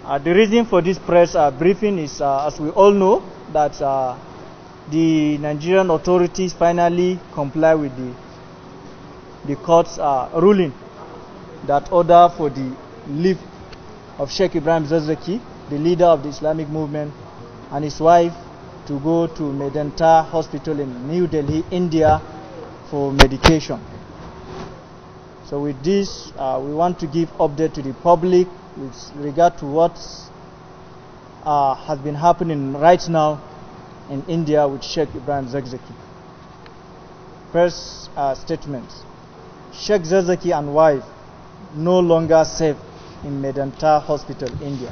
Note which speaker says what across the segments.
Speaker 1: The reason for this press briefing is, as we all know, that the Nigerian authorities finally comply with the court's ruling that order for the leave of Sheikh Ibrahim El-Zakzaky, the leader of the Islamic Movement, and his wife to go to Medanta Hospital in New Delhi, India for medication. So with this, we want to give update to the public with regard to what has been happening right now in India with Sheikh Ibrahim El-Zakzaky. First statement: Sheikh El-Zakzaky and wife no longer safe in Medanta Hospital, India.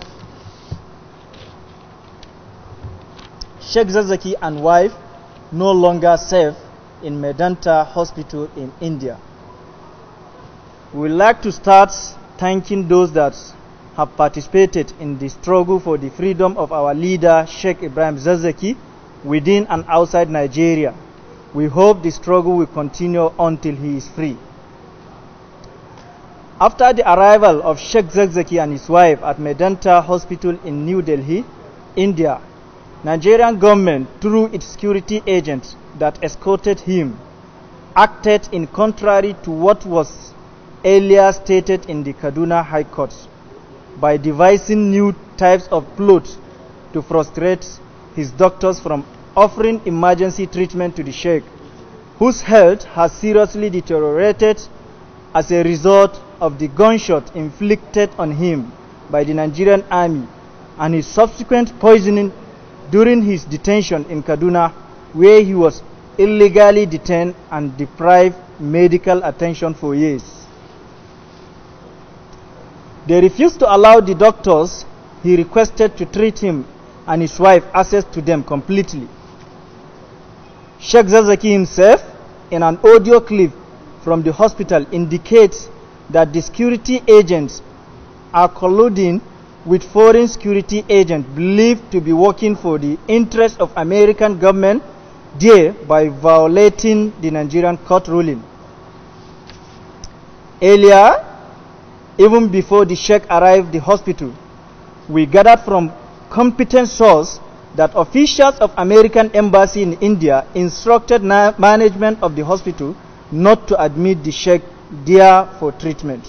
Speaker 1: Sheikh El-Zakzaky and wife no longer safe in Medanta Hospital in India. We would like to start thanking those that have participated in the struggle for the freedom of our leader Sheikh Ibrahim El-Zakzaky within and outside Nigeria. We hope the struggle will continue until he is free. After the arrival of Sheikh El-Zakzaky and his wife at Medanta Hospital in New Delhi, India, Nigerian government, through its security agents that escorted him, acted in contrary to what was earlier stated in the Kaduna High Court by devising new types of plots to frustrate his doctors from offering emergency treatment to the Sheikh, whose health has seriously deteriorated as a result of the gunshot inflicted on him by the Nigerian army and his subsequent poisoning during his detention in Kaduna, where he was illegally detained and deprived medical attention for years. They refused to allow the doctors he requested to treat him and his wife access to them completely. Sheikh El-Zakzaky himself, in an audio clip from the hospital, indicates that the security agents are colluding with foreign security agents believed to be working for the interests of American government, thereby violating the Nigerian court ruling. Earlier, even before the Sheikh arrived at the hospital, we gathered from competent sources that officials of American embassy in India instructed management of the hospital not to admit the Sheikh there for treatment.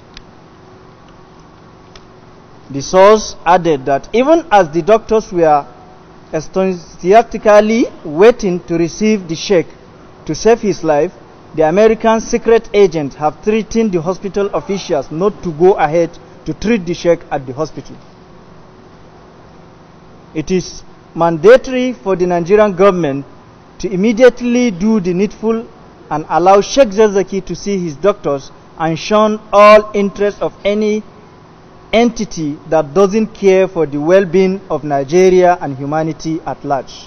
Speaker 1: The source added that even as the doctors were enthusiastically waiting to receive the Sheikh to save his life, the American secret agents have threatened the hospital officials not to go ahead to treat the Sheikh at the hospital. It is mandatory for the Nigerian government to immediately do the needful and allow Sheikh El-Zakzaky to see his doctors and shun all interest of any entity that doesn't care for the well-being of Nigeria and humanity at large.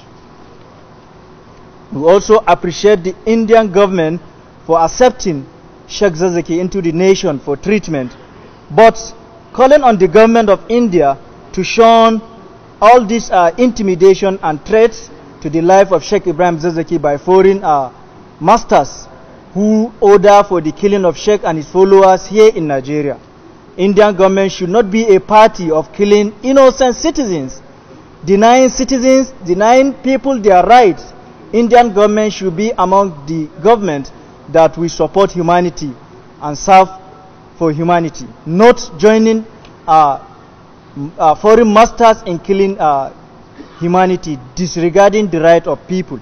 Speaker 1: We also appreciate the Indian government for accepting Sheikh El-Zakzaky into the nation for treatment, but calling on the government of India to shun all this intimidation and threats to the life of Sheikh Ibrahim El-Zakzaky by foreign masters who order for the killing of Sheikh and his followers here in Nigeria. Indian government should not be a party of killing innocent citizens, denying people their rights. Indian government should be among the government that will support humanity and serve for humanity, not joining foreign masters in killing humanity, disregarding the right of people.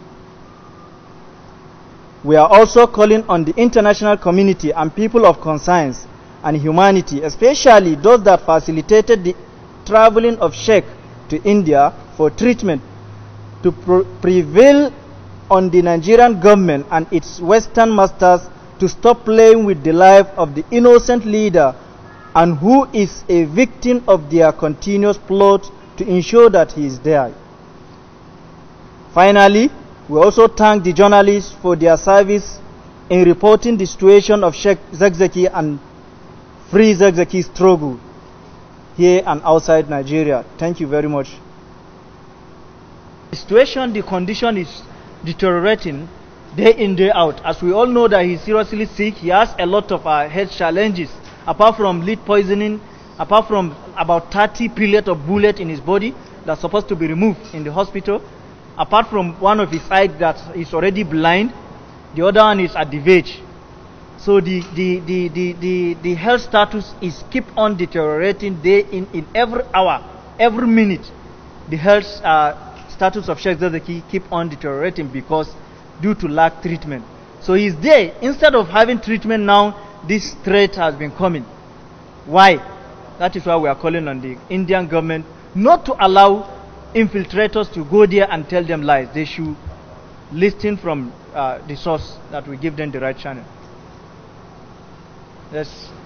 Speaker 1: We are also calling on the international community and people of conscience and humanity, especially those that facilitated the traveling of Sheikh to India for treatment, to prevail on the Nigerian government and its Western masters to stop playing with the life of the innocent leader and who is a victim of their continuous plot to ensure that he is dead. Finally, we also thank the journalists for their service in reporting the situation of Sheikh El-Zakzaky and Free El-Zakzaky struggle here and outside Nigeria. Thank you very much. The situation, the condition is deteriorating day in, day out. As we all know that he's seriously sick, he has a lot of health challenges. Apart from lead poisoning, apart from about 30 pellets of bullet in his body that's supposed to be removed in the hospital, apart from one of his eyes that is already blind, the other one is at the verge. So the health status is keep on deteriorating day in every hour, every minute. The health status of Sheikh El-Zakzaky keep on deteriorating because due to lack treatment. So he's there. Instead of having treatment now, this threat has been coming. Why? That is why we are calling on the Indian government not to allow infiltrators to go there and tell them lies. They should listen from the source that will give them the right channel. Yes.